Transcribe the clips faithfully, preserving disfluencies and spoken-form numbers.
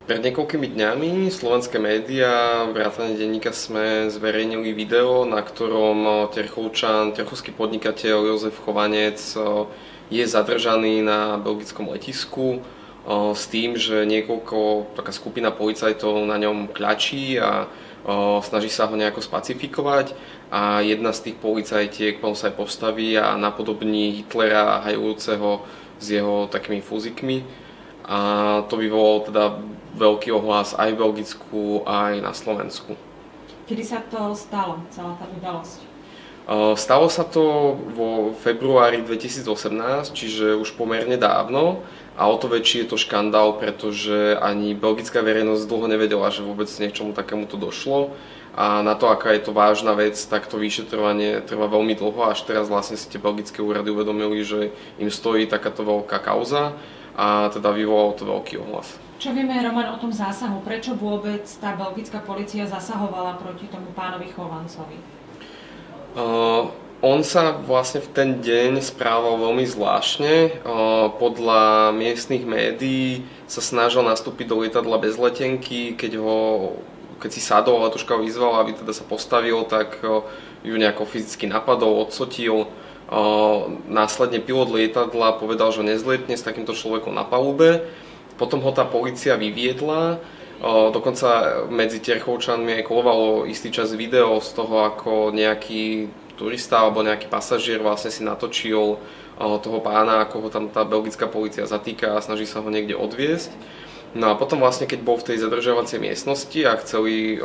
Pred niekoľkými dňami slovenské médiá, vrátane denníka SME, zverejnili video, na ktorom Terchovčan, terchovský podnikateľ Jozef Chovanec je zadržaný na belgickom letisku s tým, že niekoľko, taká skupina policajtov na ňom kľačí a snaží sa ho nejako spacifikovať a jedna z tých policajtiek potom sa aj postaví a napodobní Hitlera hajujúceho s jeho takými fúzikmi. A to vyvolalo teda veľký ohlas aj v Belgicku, aj na Slovensku. Kedy sa to stalo, celá tá udalosť? Stalo sa to vo februári dvetisícosemnásť, čiže už pomerne dávno. A o to väčší je to škandál, pretože ani belgická verejnosť dlho nevedela, že vôbec niečomu takémuto došlo. A na to, aká je to vážna vec, tak to vyšetrovanie trvá veľmi dlho. Až teraz vlastne si tie belgické úrady uvedomili, že im stojí takáto veľká kauza. A teda vyvolalo to veľký ohlas. Čo vieme, Roman, o tom zásahu? Prečo vôbec tá belgická polícia zasahovala proti tomu pánovi Chovancovi? Uh, on sa vlastne v ten deň správal veľmi zvláštne. Uh, podľa miestnych médií sa snažil nastúpiť do lietadla bez letenky. Keď, ho, keď si sadol, letuška ho vyzval, aby teda sa postavil, tak uh, ju nejako fyzicky napadol, odsotil. Následne pilot lietadla povedal, že nezlietne s takýmto človekom na palube. Potom ho tá polícia vyviedla. Dokonca medzi Terchovčanmi aj kolovalo istý čas video z toho, ako nejaký turista alebo nejaký pasažier vlastne si natočil toho pána, ako ho tam tá belgická polícia zatýka a snaží sa ho niekde odviesť. No a potom vlastne, keď bol v tej zadržiavacej miestnosti a chceli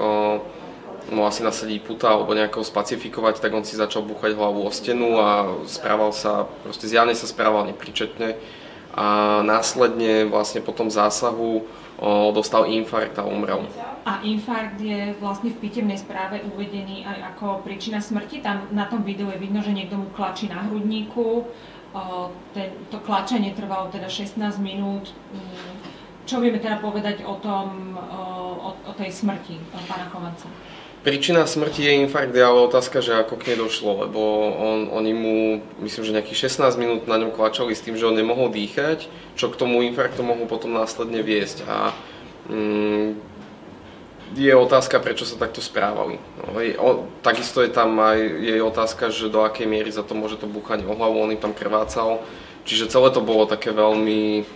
no asi nasadiť puta alebo nejako spacifikovať, tak on si začal búchať hlavu o stenu a správal sa, proste zjavne sa správal nepríčetne a následne vlastne po tom zásahu o, dostal infarkt a umrel. A infarkt je vlastne v pitevnej správe uvedený aj ako príčina smrti. Tam na tom videu je vidno, že niekto mu klačí na hrudníku. O, ten, to klačenie trvalo teda šestnásť minút. Čo vieme teda povedať o tom, o, o tej smrti pána Chovanca? Príčina smrti je infarkt, ale otázka, že ako k nej došlo, lebo on, oni mu, myslím, že nejakých šestnásť minút na ňom klačali s tým, že on nemohol dýchať, čo k tomu infarktu mohol potom následne viesť. A mm, je otázka, prečo sa takto správali. No, je, o, takisto je tam aj je otázka, že do akej miery za to môže to búchanie o hlavu, on im tam krvácal. Čiže celé to bolo také veľmi...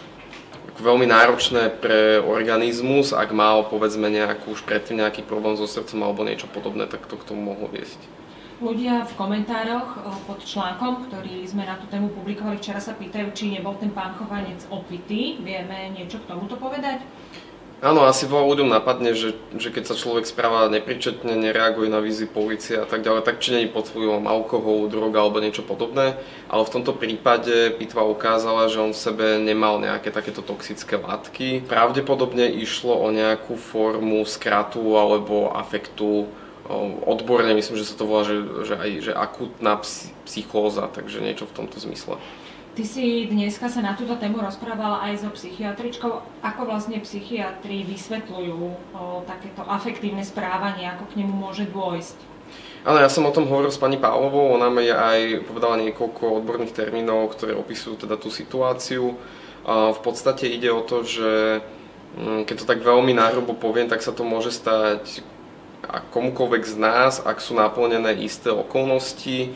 veľmi náročné pre organizmus, ak mal povedzme nejakú už predtým nejaký problém so srdcom alebo niečo podobné, tak to k tomu mohlo viesť. Ľudia v komentároch pod článkom, ktorý sme na tú tému publikovali včera, sa pýtajú, či nebol ten pán Chovanec opitý. Vieme niečo k tomuto povedať? Áno, asi veľa ľuďom napadne, že, že keď sa človek správa nepríčetne, nereaguje na výzvy polície a tak ďalej, tak či nie je pod vplyvom alkoholu, droga alebo niečo podobné. Ale v tomto prípade pitva ukázala, že on v sebe nemal nejaké takéto toxické látky. Pravdepodobne išlo o nejakú formu skratu alebo afektu. Odborne myslím, že sa to volá, že, že aj že akútna psychóza, takže niečo v tomto zmysle. Ty si dneska sa na túto tému rozprávala aj so psychiatričkou. Ako vlastne psychiatri vysvetľujú o, takéto afektívne správanie, ako k nemu môže dôjsť? Áno, ja som o tom hovoril s pani Pálovou, ona mi aj povedala niekoľko odborných termínov, ktoré opisujú teda tú situáciu. V podstate ide o to, že keď to tak veľmi náhrubo poviem, tak sa to môže stať komukoľvek z nás, ak sú naplnené isté okolnosti.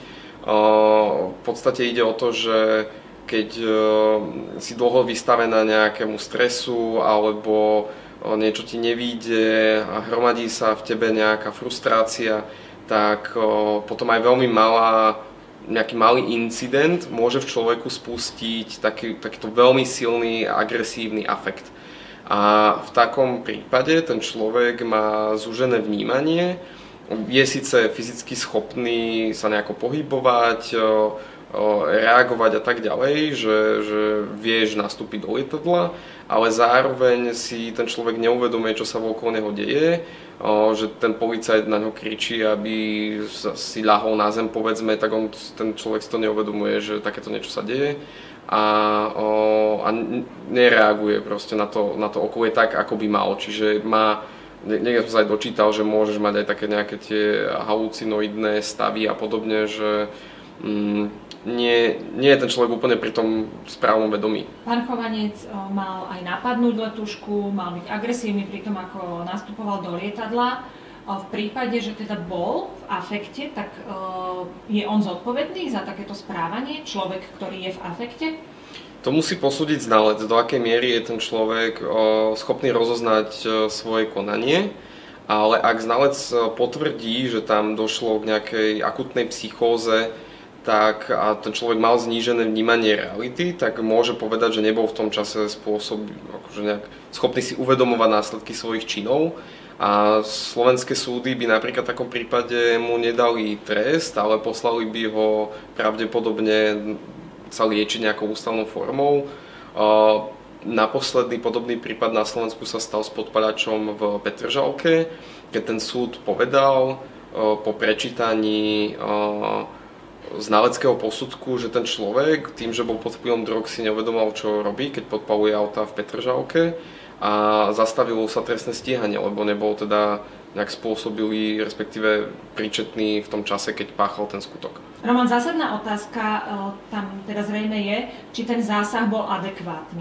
V podstate ide o to, že keď si dlho vystavená nejakému stresu alebo niečo ti nevíde a hromadí sa v tebe nejaká frustrácia, tak potom aj veľmi malá, nejaký malý incident môže v človeku spustiť taký, takýto veľmi silný agresívny afekt. A v takom prípade ten človek má zúžené vnímanie, je síce fyzicky schopný sa nejako pohybovať, reagovať a tak ďalej, že, že vieš nastúpiť do lietadla, ale zároveň si ten človek neuvedomuje, čo sa okolo neho deje, že ten policajt na ňo kričí, aby si ľahol na zem, povedzme, tak on, ten človek si to neuvedomuje, že takéto niečo sa deje a, a nereaguje proste na to, na to okolie tak, ako by mal, čiže má. Niekde som sa aj dočítal, že môžeš mať aj také nejaké tie halucinoidné stavy a podobne, že mm, nie, nie je ten človek úplne pri tom správnom vedomí. Pán Chovanec mal aj napadnúť letušku, mal byť agresívny pri tom, ako nastupoval do lietadla. V prípade, že teda bol v afekte, tak je on zodpovedný za takéto správanie, človek, ktorý je v afekte? To musí posúdiť znalec, do akej miery je ten človek schopný rozoznať svoje konanie, ale ak znalec potvrdí, že tam došlo k nejakej akutnej psychóze, tak a ten človek mal znížené vnímanie reality, tak môže povedať, že nebol v tom čase spôsob, akože nejak schopný si uvedomovať následky svojich činov. A slovenské súdy by napríklad v takom prípade mu nedali trest, ale poslali by ho pravdepodobne sa liečiť nejakou ústavnou formou. Naposledný podobný prípad na Slovensku sa stal s podpaľačom v Petržalke, keď ten súd povedal po prečítaní znaleckého posudku, že ten človek tým, že bol pod vplyvom drog, si neuvedomal, čo robí, keď podpaluje auta v Petržalke, a zastavilo sa trestné stíhanie, lebo nebol teda nejak spôsobilý, respektíve príčetný v tom čase, keď páchal ten skutok. Roman, zásadná otázka tam teda zrejme je, či ten zásah bol adekvátny.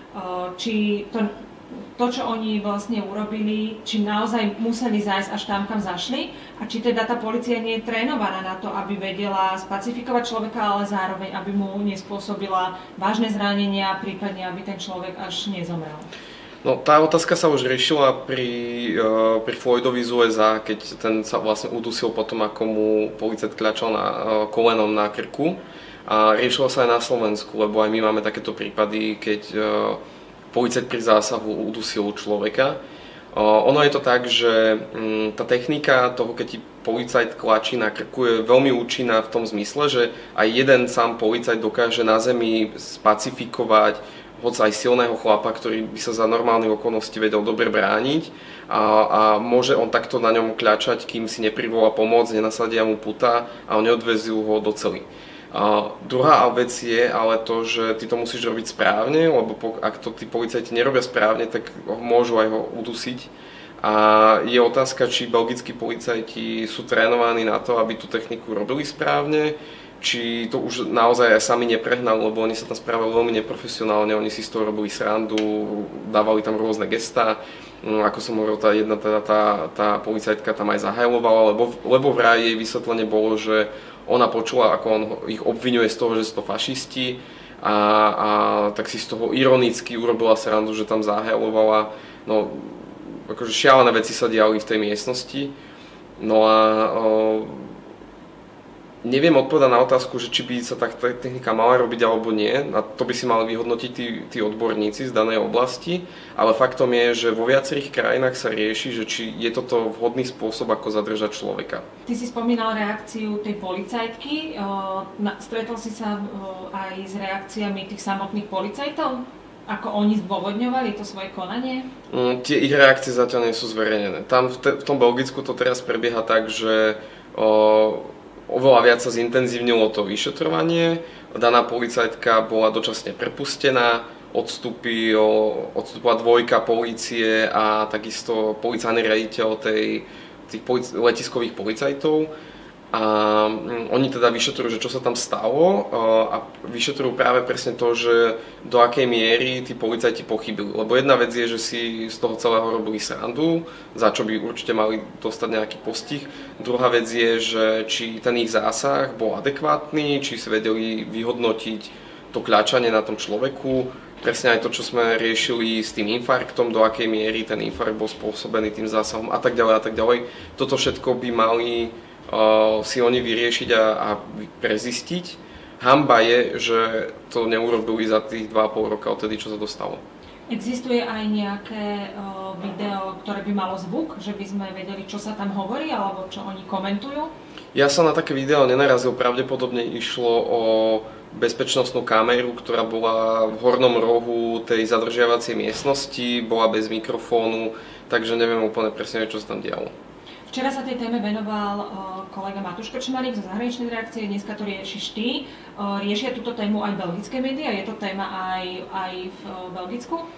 Či to, to, čo oni vlastne urobili, či naozaj museli zájsť až tam, kam zašli, a či teda tá polícia nie je trénovaná na to, aby vedela spacifikovať človeka, ale zároveň, aby mu nespôsobila vážne zranenia, prípadne, aby ten človek až nezomrel. No, tá otázka sa už riešila pri, uh, pri Floydovi z ú es á, keď ten sa vlastne udusil potom, ako mu policajt kľačal na, uh, kolenom na krku. A riešila sa aj na Slovensku, lebo aj my máme takéto prípady, keď uh, policajt pri zásahu udusil človeka. Uh, ono je to tak, že um, tá technika toho, keď ti policajt klačí na krku, je veľmi účinná v tom zmysle, že aj jeden sám policajt dokáže na zemi spacifikovať hoď aj silného chlapa, ktorý by sa za normálnych okolností vedel dobre brániť, a, a môže on takto na ňom kľačať, kým si neprivolá pomoc, nenasadia mu puta a neodvezujú ho do cely. A druhá vec je ale to, že ty to musíš robiť správne, lebo po, ak to tí policajti nerobia správne, tak môžu aj ho udusiť. A je otázka, či belgickí policajti sú trénovaní na to, aby tú techniku robili správne, či to už naozaj aj sami neprehnali, lebo oni sa tam správali veľmi neprofesionálne, oni si z toho robili srandu, dávali tam rôzne gestá. Ako som hovoril, tá jedna teda tá, tá policajtka tam aj zahajlovala, lebo, lebo vraj jej vysvetlenie bolo, že ona počula, ako on ich obviňuje z toho, že sú to fašisti, a, a tak si z toho ironicky urobila srandu, že tam zahajlovala. No, akože šialené veci sa diali v tej miestnosti. No a o, neviem odpovedať na otázku, že či by sa tá technika mala robiť alebo nie, a to by si mali vyhodnotiť tí, tí odborníci z danej oblasti, ale faktom je, že vo viacerých krajinách sa rieši, že či je toto vhodný spôsob, ako zadržať človeka. Ty si spomínal reakciu tej policajtky, stretol si sa aj s reakciami tých samotných policajtov? Ako oni zdôvodňovali to svoje konanie? Mm, tie ich reakcie zatiaľ nie sú zverejnené. Tam v, te, v tom Belgicku to teraz prebieha tak, že o, oveľa viac sa zintenzívnilo to vyšetrovanie, daná policajtka bola dočasne prepustená, odstúpil, odstúpila dvojka polície a takisto policajný riaditeľ tej, tých polic- letiskových policajtov. A oni teda vyšetrujú, že čo sa tam stalo, a vyšetrujú práve presne to, že do akej miery tí policajti pochybili. Lebo jedna vec je, že si z toho celého robili srandu, za čo by určite mali dostať nejaký postih. Druhá vec je, že či ten ich zásah bol adekvátny, či si vedeli vyhodnotiť to kľačanie na tom človeku. Presne aj to, čo sme riešili s tým infarktom, do akej miery ten infarkt bol spôsobený tým zásahom a tak ďalej a tak ďalej. Toto všetko by mali Uh, si oni vyriešiť a, a prezistiť. Hanba je, že to neurobili za tých dva a pol roka odtedy, čo sa dostalo. Existuje aj nejaké uh, video, ktoré by malo zvuk, že by sme vedeli, čo sa tam hovorí, alebo čo oni komentujú? Ja sa na také video nenarazil, pravdepodobne išlo o bezpečnostnú kameru, ktorá bola v hornom rohu tej zadržiavacej miestnosti, bola bez mikrofónu, takže neviem úplne presne, čo sa tam dialo. Včera sa tej téme venoval uh, kolega Matúš Krčmárik zo zahraničnej reakcie, dneska to riešiš ty. Uh, riešia túto tému aj belgické médiá? Je to téma aj, aj v uh, Belgicku?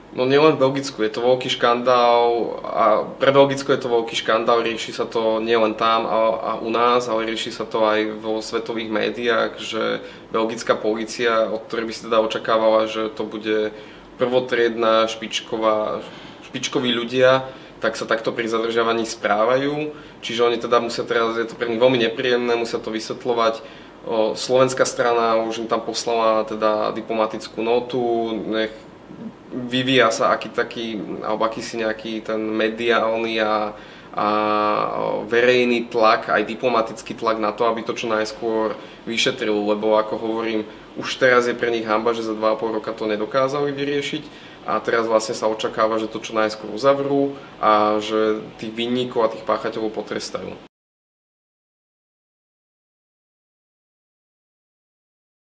No nielen v Belgicku, je to veľký škandál a pre Belgicko je to veľký škandál, rieši sa to nielen tam a, a u nás, ale rieši sa to aj vo svetových médiách, že belgická polícia, od ktorej by si teda očakávala, že to bude prvotriedna špičková, špičkoví ľudia, tak sa takto pri zadržiavaní správajú. Čiže oni teda musia teraz, je to pre nich veľmi nepríjemné, musia to vysvetľovať. O, slovenská strana už im tam poslala teda diplomatickú notu, nech vyvíja sa aký taký, alebo akýsi nejaký ten mediálny a, a verejný tlak, aj diplomatický tlak na to, aby to čo najskôr vyšetril, lebo ako hovorím, už teraz je pre nich hanba, že za dva a pol roka to nedokázali vyriešiť a teraz vlastne sa očakáva, že to čo najskôr uzavrú a že tých vinníkov a tých páchateľov potrestajú.